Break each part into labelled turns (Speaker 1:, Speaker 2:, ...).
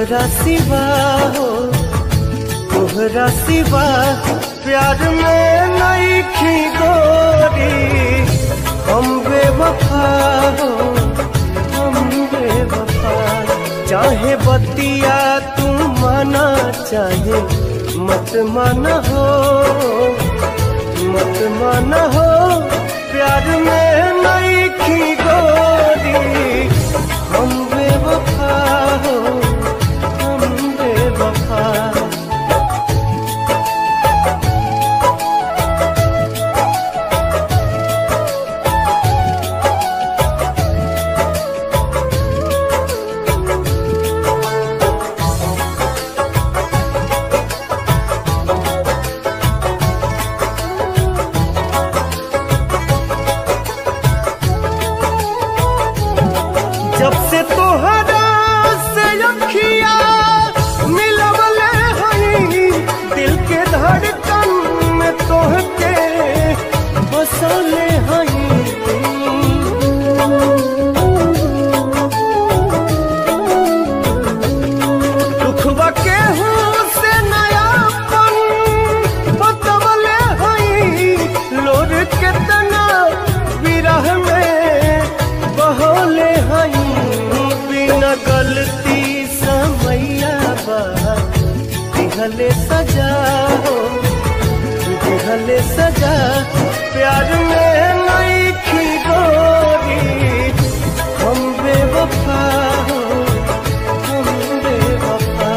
Speaker 1: तोहरा सिवा हो, तोहरा सिवा प्यार में नहीं खी गोरी। हम बेवफा हो, हम बेवफा। चाहे बतिया तू माना, चाहे मत माना हो, मत माना हो। प्यार में नहीं खी गोरी। हम बेवफा हो, हम बेवफा। जब से तोहरा से अखिया मिलवले हई, दिल के धड़कन में तोहके बसले हई। दुखवा केहू से नयापन बतवले हई, लोर केतना विरह में बहले हई। बिना गलती समैया बा दिहले सजा हो, दिहले सजा। प्यार में नहीं खी गोरी। हम बेवफा हो, हम बेवफा।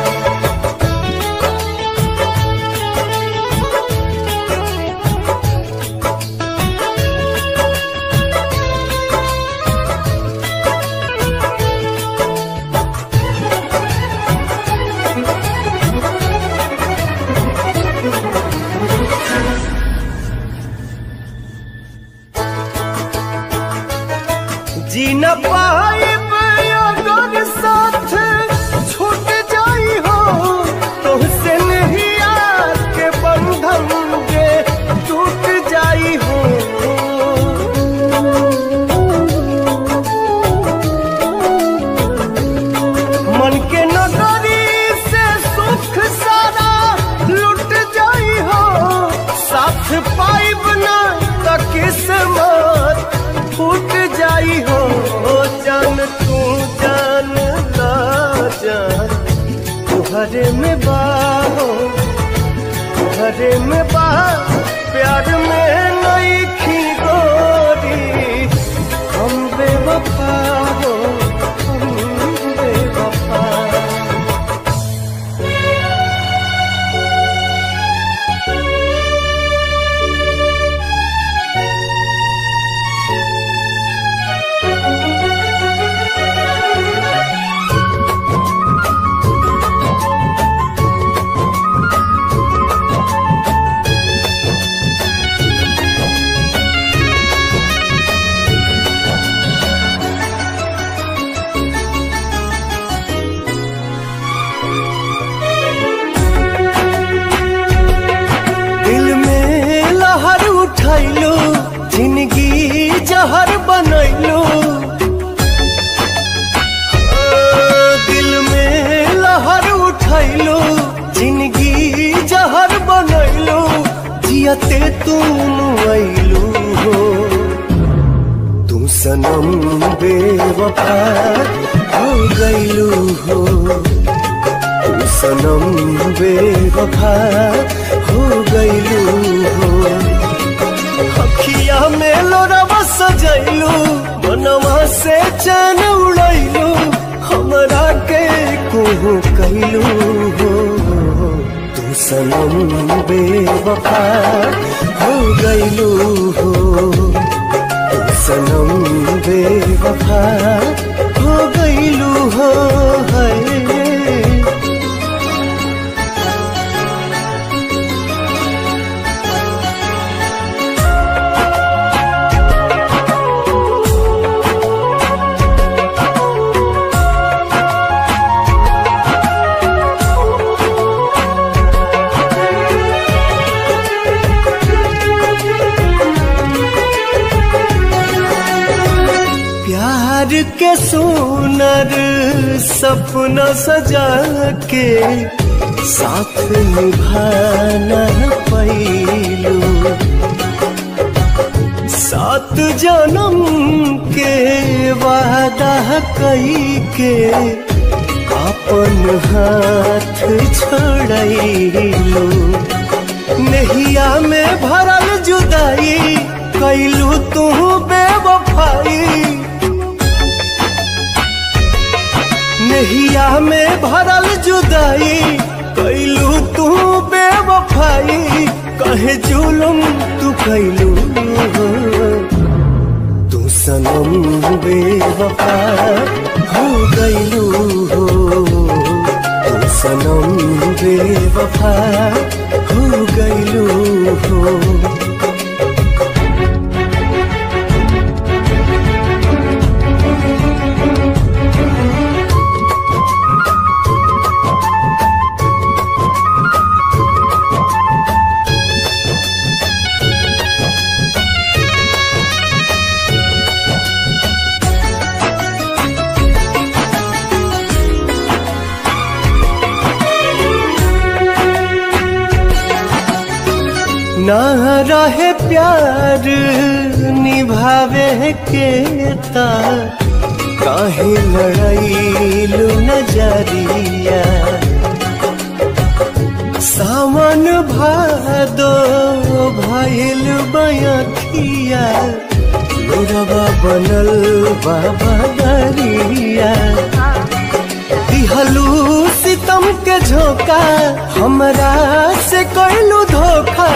Speaker 1: जी न पाइब अगर साथ छूट जाई हो, तुहसे नहीं आके बंधन जे टूट जाई हो। मन के नगरी से सुख सारा लुट जाई हो। साथ पाइब ना त किस्मत फूट जाई हो। जान तू जान ला जान, तुहरे में बा हो, तुहरे में बा। प्यार में नहीं खी गोरी। हम बेवफा हो, हम बेवफा। उठैलू जिंदगी जहर बनैलू। दिल में लहर उठैलू, जिंदगी जहर बनैलू। जियते तुम ऐलू हो, तू सनम बेवफा हो गईलू हो। तू सनम बेवफा हो गईलू हो। अखिया में लोरवा सजैलू, मनवा से चैन उड़ैलू। हमरा के कोहू कैलू हो, तू सनम बेवफा हो गईलू हो। तू सनम बेवफा हो गईलू हो। के सुनर सपना सजा के साथ निभाना पैलू, 7 जन्म के वादा कई के अपन हाथ छोड़लू। नहिया में भरल जुदाई कैलू तू बेवफाई, नहिया में भरल जुदाई कैलू तू बेवफाई। कहे जुलुम तू कैलू तू सनम बेवफा हो गईलू हो, तू सनम बेवफा हो गईलू हो। ना रहे प्यार निभावे के ता काहे लड़ाईलू नजरिया। सावन भादो भइल बयखिया, लोरवा बनल बाबा दरिया। दिहलू सितम के झोंका हमरा से कैलू धोखा,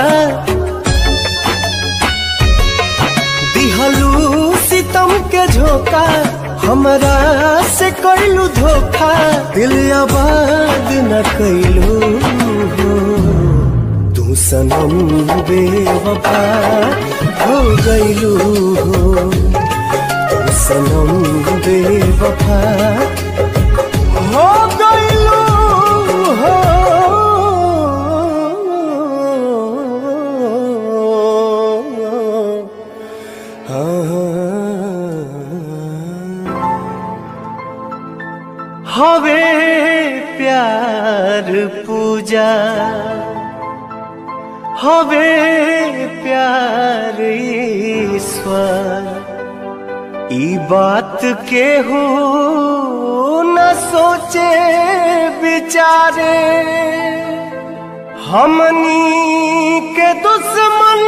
Speaker 1: दिहलू सितम के झोंका हमरा से कैलू धोखा। दिल आबाद न कैलू हो, तू सनम बेवफा हो गईलू हो, तू सनम बेवफा हो गईलू हो। हवे प्यार पूजा, हवे प्यार ईश्वर, ई बात के हो न सोचे बिचारे। हमनी के दुश्मन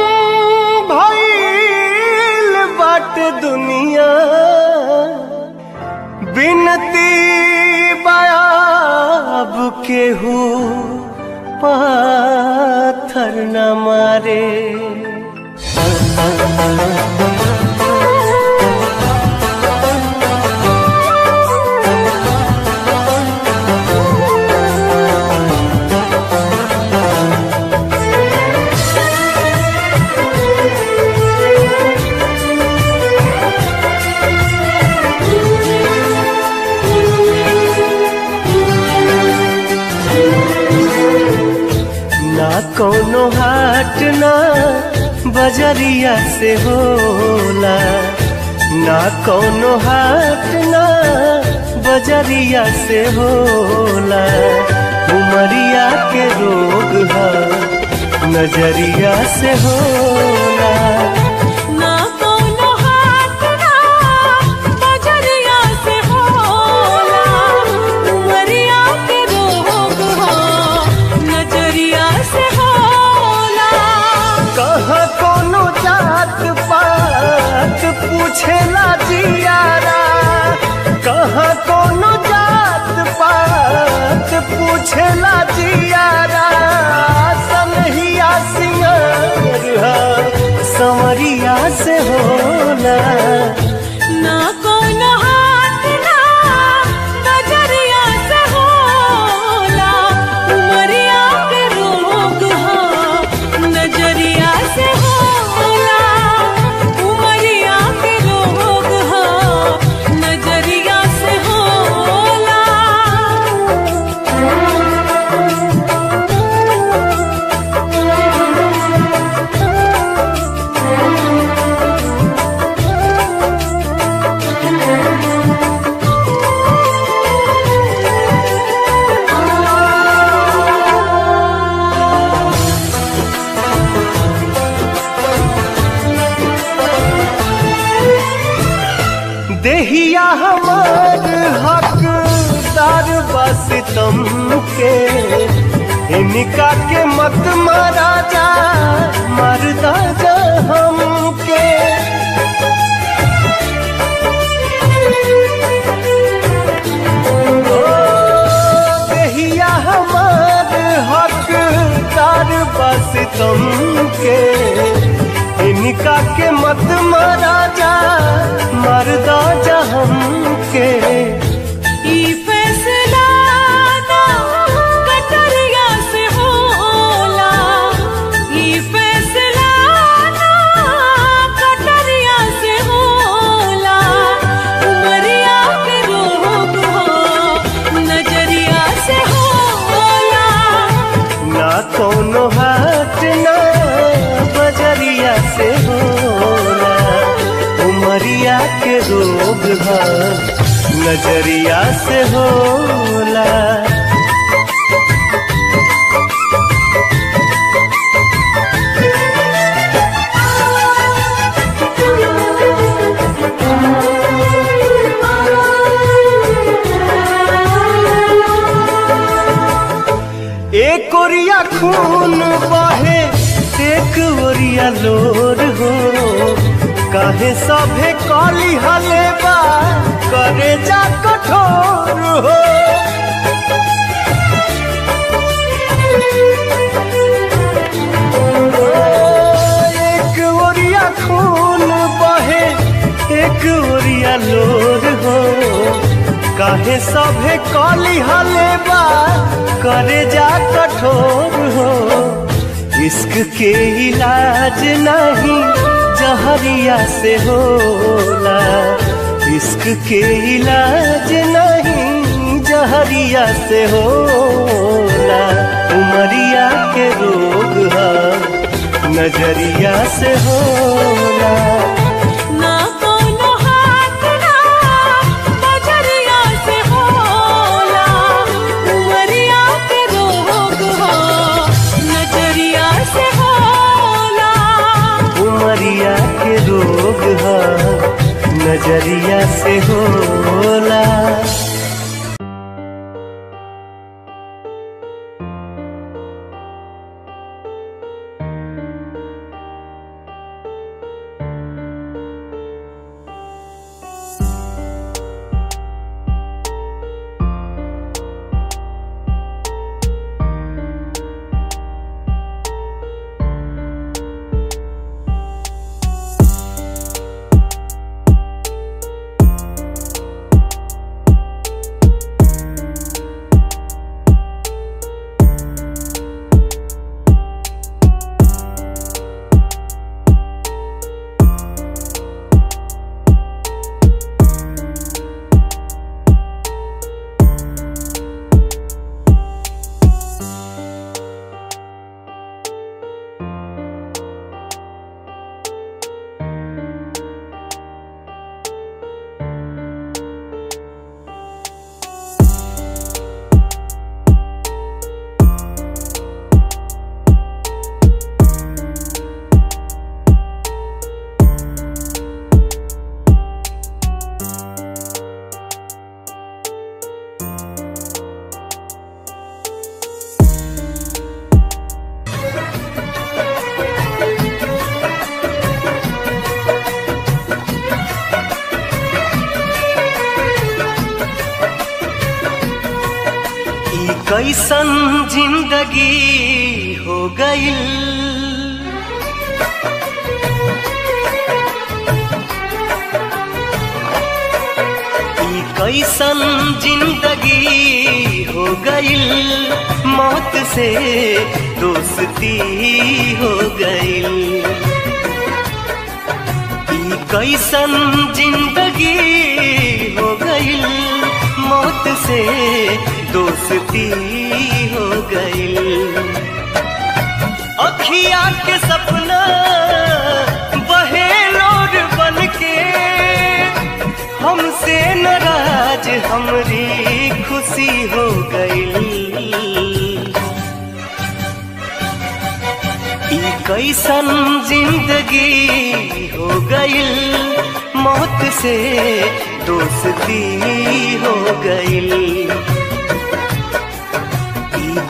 Speaker 1: भइल बाटे दुनिया, बिनती बायाब केहू पाथर न मारे। ना कोनो हाट ना बजरिया से होला, ना कोनो हाट ना बजरिया से होला। उमरिया के रोग है नजरिया से होला। पूछेला जियारा कहाँ कोनो जात पात, पूछेला जियारा सनहिया सिंगार संवरिया से होला।
Speaker 2: ना कोनो हाथ ना नजरिया से होला, उमरिया के रोग हो नजरिया से होला, उमरिया के रोग हो नजरिया से होला।
Speaker 1: सितम के, इनका के मत मारा जा, मरदा जा हमके। ओ कहिया हमार हकदार बस तुम के, इनका के मत मारा जा, मरदा जा हमके।
Speaker 2: ई फैसला ना कटरिया से होला, ई फैसला ना कटरिया से होला। उमरिया के रोग हो नजरिया से होला,
Speaker 1: ना कोनो हाथ ना बजरिया से होला। उमरिया के रोग है नजरिया से होला। एक ओरिया खून बहे, एक ओरिया लोर हो, काहे सभे काली हलेबा करे जा कठोर हो। एक ओरिया खून बहे, एक ओरिया लोर हो, काहे सभे काली हलेबा करे जा कठोर हो। इश्क के इलाज नहीं जहरिया से होला, इश्क के इलाज नहीं जहरिया से होला। उमरिया के रोग है नजरिया से होला।
Speaker 2: ना कोनो हाथ ना बजरिया से होला, उमरिया के रोग हो नजरिया से होला।
Speaker 1: उमरिया के रोग है नजरिया से होला। कैसन जिंदगी हो गई, कैसन जिंदगी हो गई, मौत से दोस्ती हो गई। कैसन जिंदगी हो गई, मौत से दोस्ती हो गई। अखिया के सपना बहे लोर बन के, हमसे नाराज हमरी खुशी हो गई। कैसन जिंदगी हो गई, मौत से दोस्ती हो गई।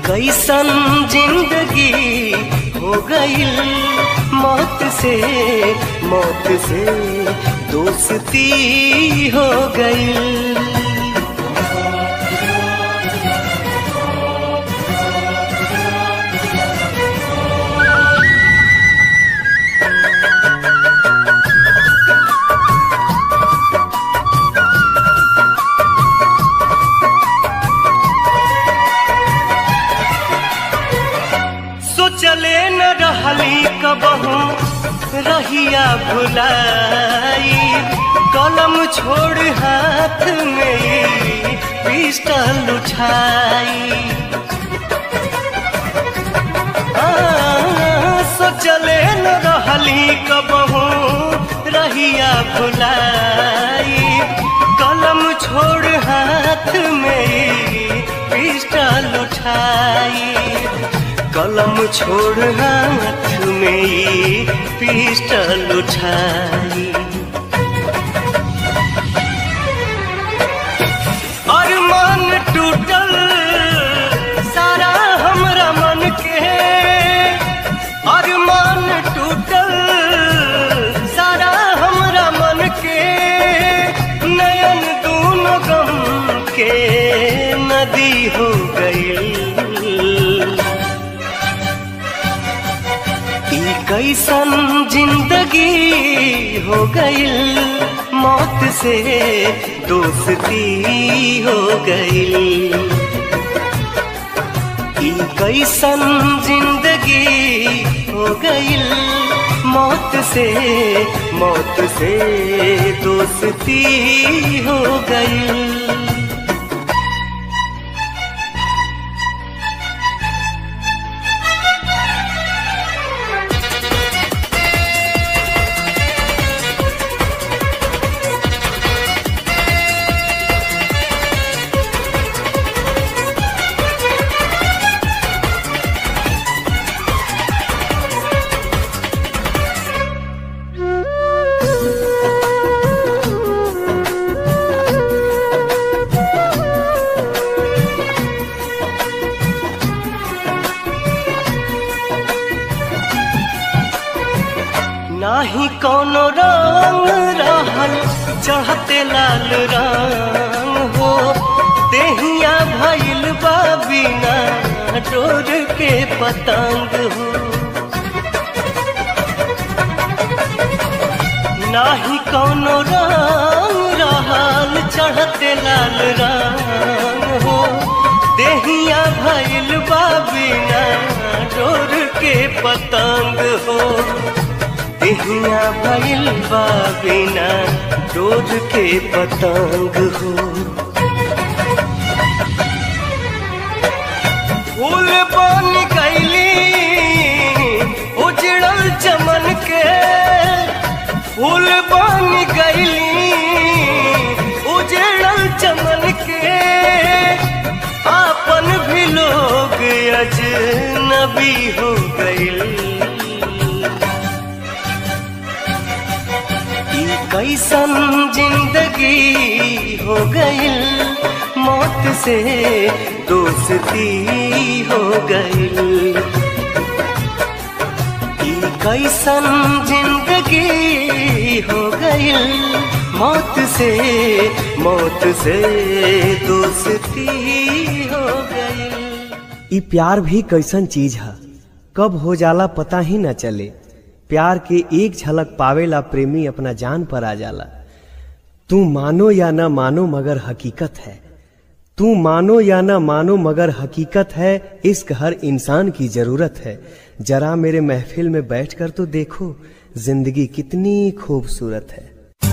Speaker 1: कैसन जिंदगी हो गई, मौत से दोस्ती हो गई। चले न रहली कबहू रहिया भुलाई, कलम छोड़ हाथ में पिस्टल उठाई। सो चले न रहली कबहू रहिया भुलाई, कलम छोड़ हाथ में पिस्टल उठाई। कलम छोड़ हाथ में पिस्टल उठाई। अरमान टूटल सारा हमरा मन के, अरमान टूटल सारा हमरा मन के, नयन दूनों गम के नदी हो गई। कैसन जिंदगी हो गई, मौत से दोस्ती हो गई। कैसन जिंदगी हो गई, मौत से दोस्ती हो गई। नाही कोनो रंग रहल चढ़ते लाल रंग हो, देहिया भइल बा बिना डोर के पतंग हो। नाही कोनो रंग रहल चढ़ते लाल रंग हो, देहिया भइल बा बिना डोर के पतंग हो। देहिया भइल बा बिना डोर के पतंग हो। फूल बन गईली उजड़ल चमन के, फूल बन गईली उजड़ल चमन के, आपन भी लोग अजनबी हो गईल। कैसन जिंदगी हो गई, मौत से दोस्ती हो गई। कैसन जिंदगी हो गई, मौत से दोस्ती हो गई।
Speaker 3: ई प्यार भी कैसन चीज है, कब हो जाला पता ही न चले। प्यार के एक झलक पावेला प्रेमी अपना जान पर आ जाला। तू मानो या न मानो मगर हकीकत है, तू मानो या न मानो मगर हकीकत है। इश्क हर इंसान की जरूरत है। जरा मेरे महफिल में बैठकर तो देखो, जिंदगी कितनी खूबसूरत है।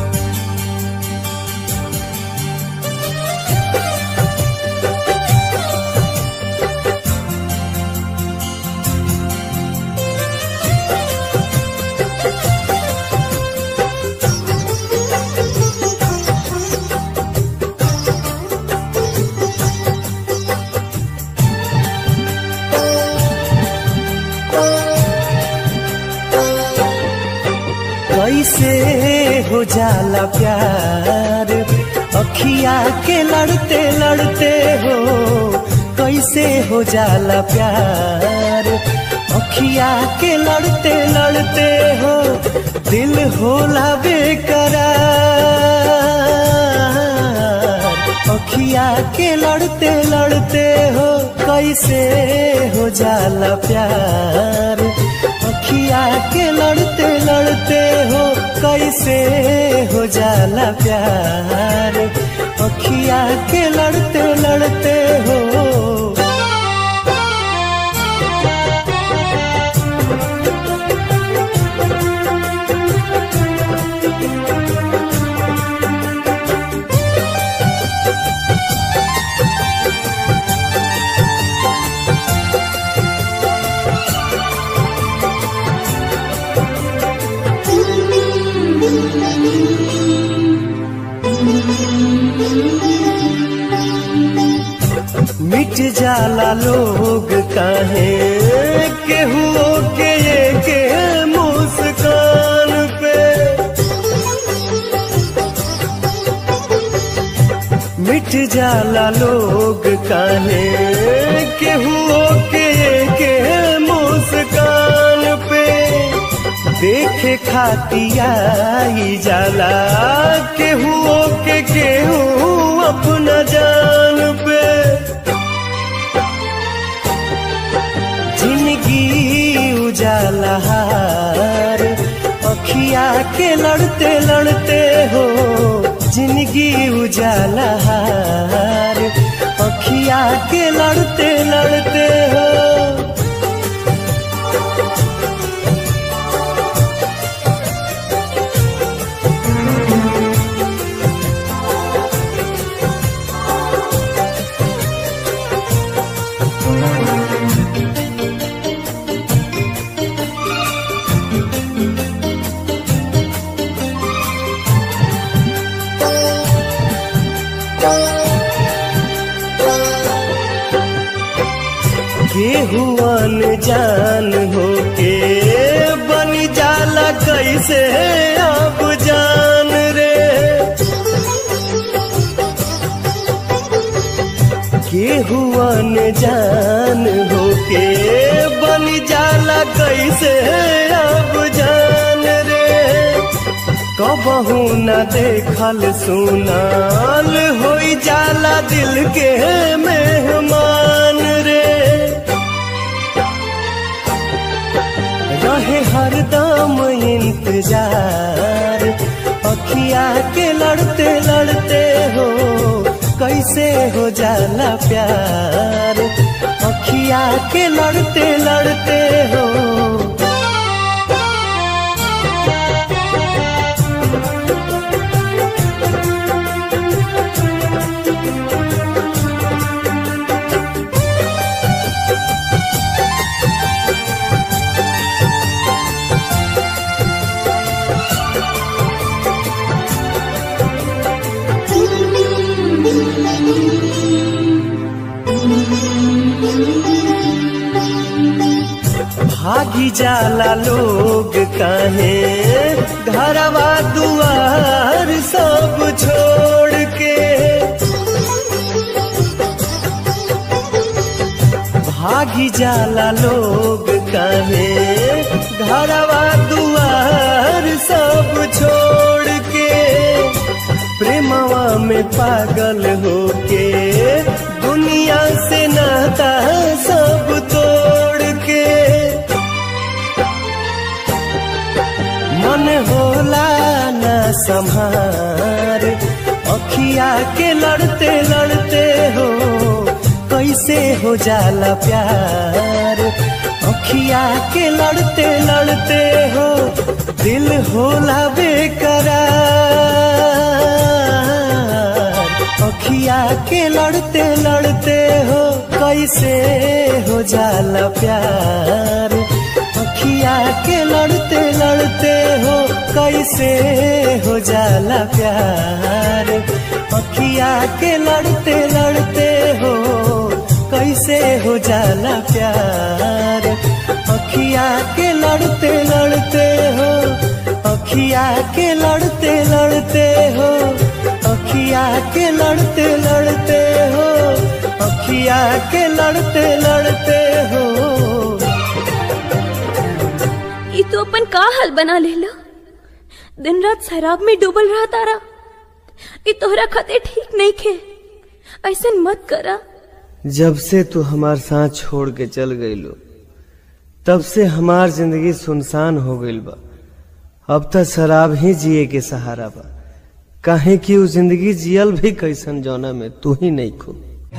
Speaker 1: कैसे हो जाला प्यार अखिया के लड़ते लड़ते हो, कैसे कैसे हो जाला प्यार। अखिया के लड़ते लड़ते हो दिल होला बेकरार। अखिया के लड़ते लड़ते हो कैसे हो जाला प्यार। अखिया के लड़ते लड़ते हो कैसे हो जाला प्यार। अखिया के लड़ते लड़ते हो। मिट जाला लोग काहे केहू के मुस्कान पे। मिट जाला लोग काहे केहू के मुस्कान पे। देखे खातिया जाला केहू अपना जान पे। जिंदगी उजाला हार अखिया के लड़ते लड़ते हो। जिंदगी उजाला हार अखिया के लड़ते लड़ते हो। केहू अनजान होके बन जाला कैसे अब जान रे। केहू अनजान होके बन जाला कैसे अब जान रे। कबहू न देखल सुनाल होई जाला दिल के मेहमान रे। रहे हरदम इंतजार अखिया के लड़ते लड़ते हो कैसे हो जाला प्यार। अखिया के लड़ते लड़ते हो। भागी जाला लोग काहे घरवा दुआर सब छोड़ के। भागी जाला लोग काहे घरवा दुआर सब छोड़ के। प्रेमवा में पागल होके दुनिया से नाता सब तोड़ के। मन होला न संहार अखिया के लड़ते लड़ते हो कैसे हो जाला प्यार। अखिया के लड़ते लड़ते हो दिल होला बेकरार। अखिया के लड़ते लड़ते हो कैसे हो जाला प्यार। अखिया के लड़ते लड़ते हो कैसे हो जाला प्यार। अखिया के लड़ते लड़ते हो कैसे हो जाला प्यार। अखिया के लड़ते लड़ते हो। अखिया के लड़ते लड़ते हो। अखिया के लड़ते लड़ते हो। अखिया पिया के लड़ते लड़ते हो।
Speaker 4: ये तो अपन का हाल बना लेला, दिन रात शराब में डूबल रहा तारा। ये तोहरा खातिर ठीक नहीं खे, ऐसा मत करा।
Speaker 3: जब से तू हमार साथ छोड़ के चल गईलो तब से हमार जिंदगी सुनसान हो गईल बा। अब तक शराब ही जिए के सहारा बा, काहे कि वो जिंदगी जियल भी कैसन जौना में तू ही नहीं खो।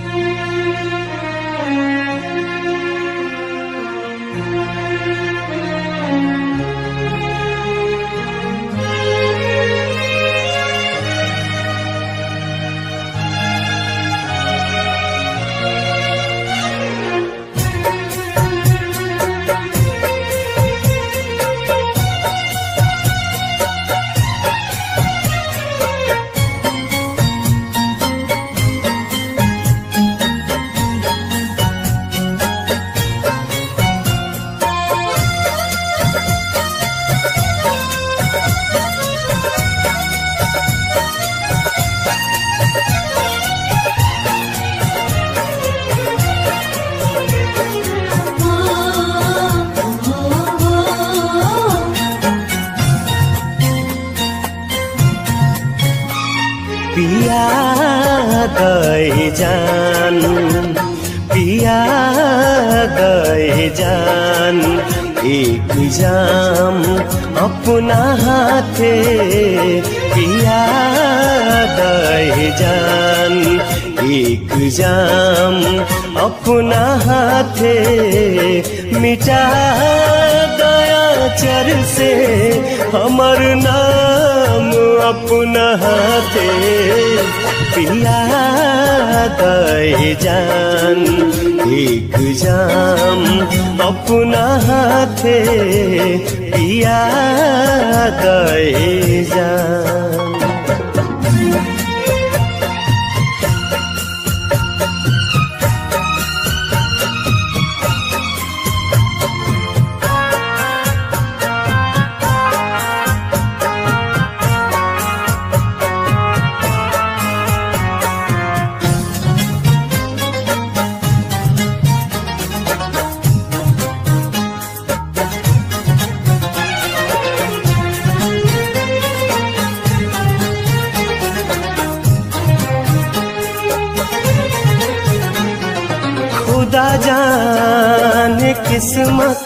Speaker 1: पिया गए जान, पिया गए जान, एक जाम अपना हाथे पिया गए जान, एक जाम अपना हाथे मिटा गया चर से हमर नाम अपना हाथे पिया गए जान, एक जाम अपना हाथे पिया गए जान। खुदा जाने किस्मत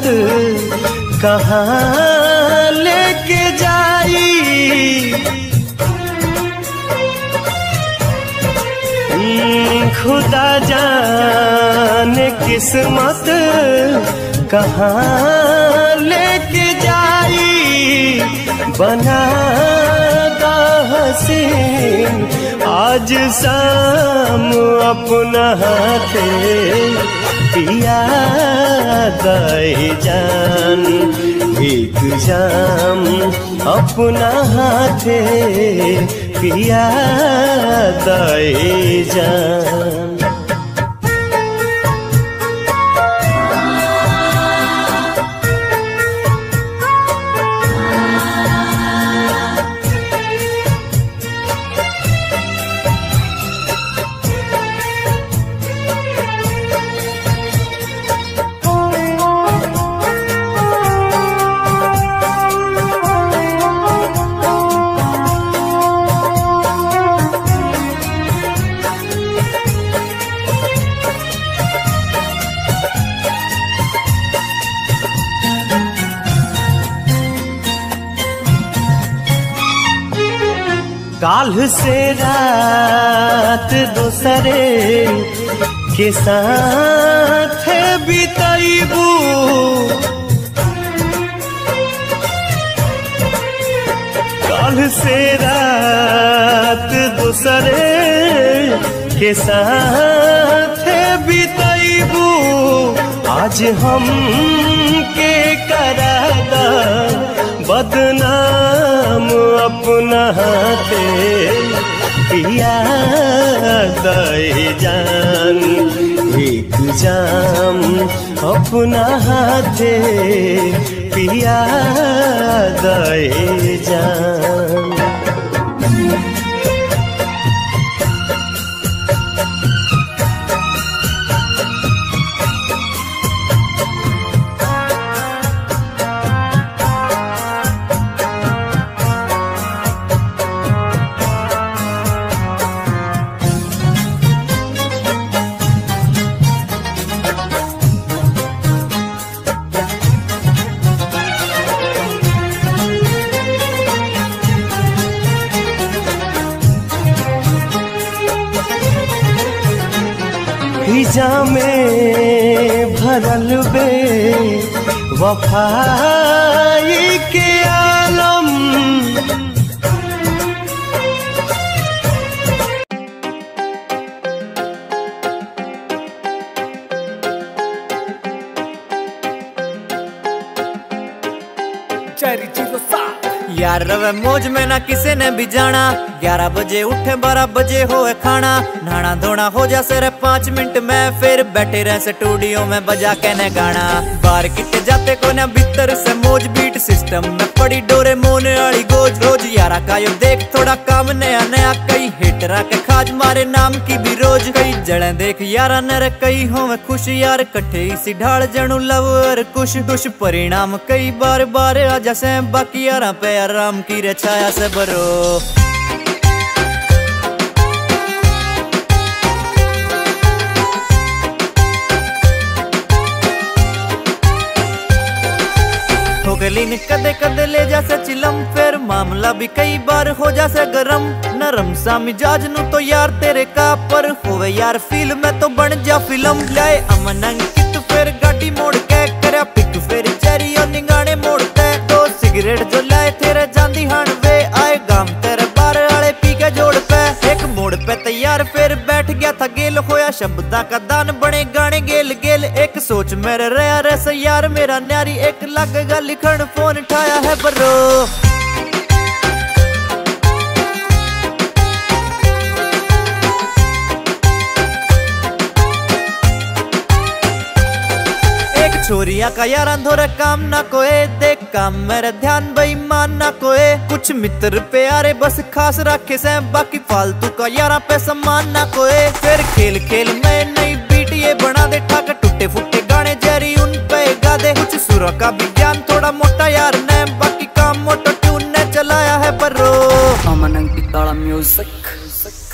Speaker 1: कहाँ लेके जाई, खुदा जाने किस्मत कहाँ लेके जाई, बना दा हसीन आज शाम अपना हाथे पिया गए जान, एक जाम अपना हाथे पिया गए जान। काल से रात दूसरे के साथ बिताइबू, काल से रात दूसरे के साथ बिताइबू, आज हम के करादा बदनाम अपना हाथे पिया गए जान, एक जाम अपना हाथे पिया गए जान। जामे भरल बे वफाई के आलम।
Speaker 5: यार रवे मौज में ना किसे ने भी जाना, 11 बजे उठे 12 बजे होए खाना, नहाना धोना हो जा सिर्फ 5 मिनट में, फिर बैठे रहे स्टूडियो में बजा के न गाना। बाहर किते जाते को ना भीतर से मौज बीट सिस्टम में पड़ी डोरेमोन वाली गोज रोज। यारा का यो देख थोड़ा काम नया नया, कई हिटरा के खाज मारे नाम की भी रोज। कई जड़े देख यारा नर कई होवे खुश, यार कट्ठे इसी ढाल जणू लव और कुछ कुछ परिणाम कई बार बार आ जैसे, बाकी यारा पे आराम की रे छाया से बरो। ठोकलीन कदे कदे ले जासे चिलम, फिर मामला भी कई बार हो जासे गरम। नरम सा मिजाज नु तो यार तेरे का पर होवे यार फील में तो बन जा फिल्म। लाए अमन अंकित फिर गाड़ी मोड़ के करया पिक, फिर चेरी और निगाने मोड़ते तो सिगरेट जो लाए तेरे जांदी हण वे, आए गाम तेरे बार वाले पी के जोड़ पे। एक मोड़ पे तैयार फिर बैठ गया था गेल, होया शब्दा का दान बने गाने गेल गेल। एक सोच मेरे रहा रस यार मेरा न्यारी, एक लगेगा लिखण फोन उठाया है बरो। छोरिया का यार अंधोरा काम ना कोए, देख काम मेरा ध्यान बेईमान ना कोए। कुछ मित्र प्यारे बस खास रखे से, बाकी फालतू का यारा पे सम्मान ना कोए। फिर खेल खेल में नई बीट ये बना दे, ठाक टूटे फुटे गाने जरी उन पे गा दे। कुछ सुरों का भी ज्ञान थोड़ा मोटा यार ने, बाकी काम मोटो ट्यून ने चलाया है बरो।
Speaker 6: अमन अंकित म्यूजिक।